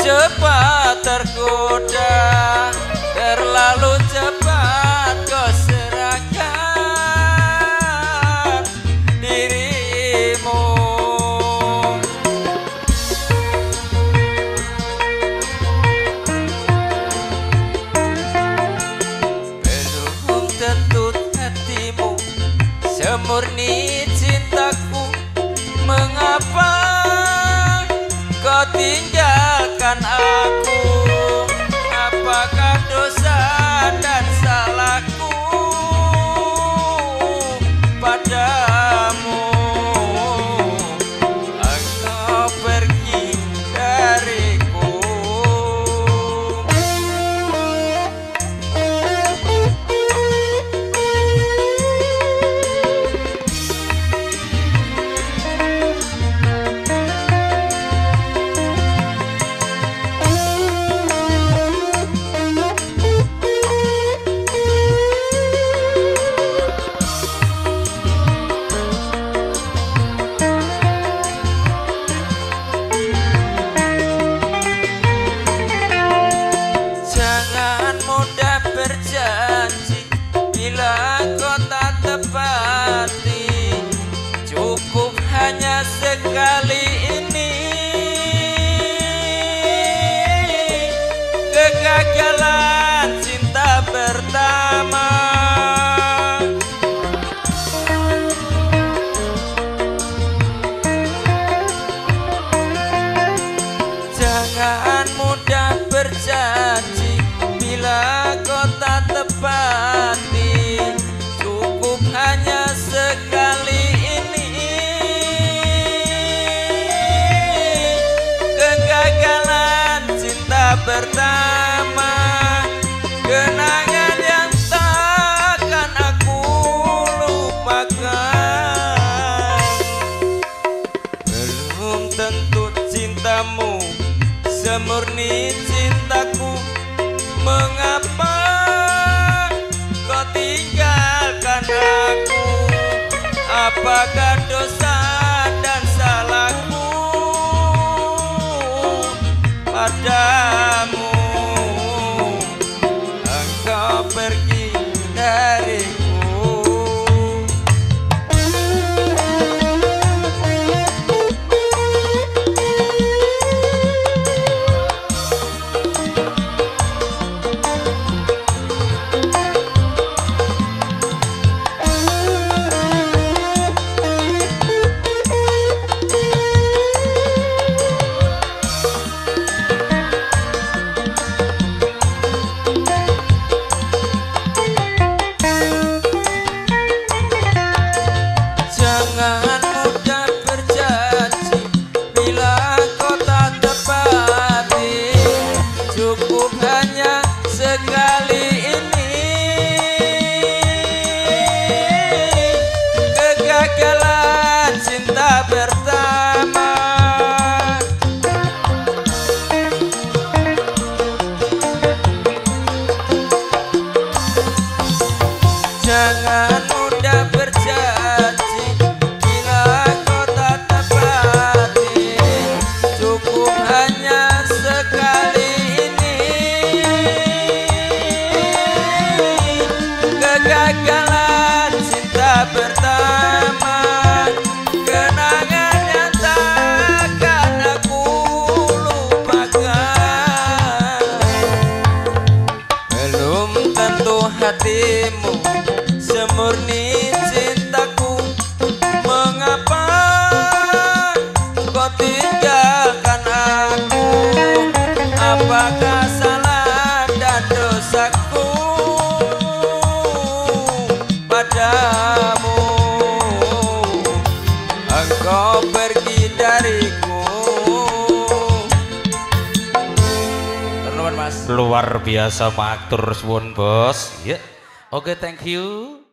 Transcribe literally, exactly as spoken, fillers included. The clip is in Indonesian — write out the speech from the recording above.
cepat tergoda, terlalu cepat kau serahkan dirimu. Belum tentu hatimu semurni cintaku, mengapa kau tinggalkan aku? Apakah dosa dan salahku padamu? Engkau pergi dariku. Berjanji bila kau tak tepati, cukup hanya sekali ini. Kegagalan cinta pertama, jangan mudah berjanji bila kau tak tepati, cukup hanya sekali ini. Kegagalan cinta pertama, kenangan yang takkan aku lupakan. Belum tentu cintamu semurni cintaku, mengapa kau tinggalkan aku? Apakah dosa dan salahku padamu? Engkau pergi dariku. Jangan mudah berjanji bila kau tak tepati, cukup hanya sekali ini. Kegagalan cinta pertama, jangan mudah berjanji bila kau tak tepati, cukup hanya sekali ini. Kegagalan cinta pertama, kenangan yang takkan aku lupakan. Belum tentu hatimu semurni cintaku, mengapa kau tinggalkan aku? Apakah salah dan dosaku padamu? Engkau pergi dariku. Mas, luar biasa matur suwun bos. Ya, oke, thank you.